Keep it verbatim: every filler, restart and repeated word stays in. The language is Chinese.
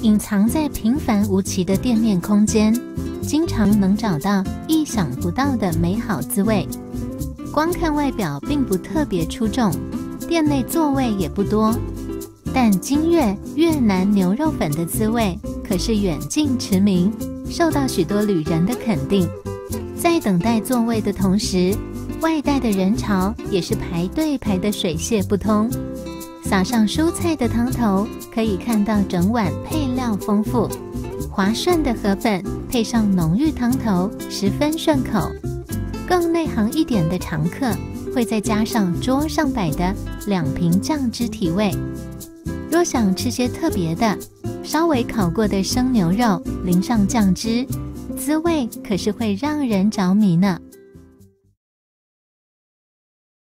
隐藏在平凡无奇的店面空间，经常能找到意想不到的美好滋味。光看外表并不特别出众，店内座位也不多，但金越越南牛肉粉的滋味可是远近驰名，受到许多旅人的肯定。在等待座位的同时，外带的人潮也是排队排得水泄不通。撒上蔬菜的汤头，可以看到整碗配料丰富，滑顺的河粉配上浓郁汤头，十分顺口。更内行一点的常客会再加上桌上摆的两瓶酱汁提味。若想吃些特别的，稍微烤过的生牛肉淋上酱汁，滋味可是会让人着迷呢。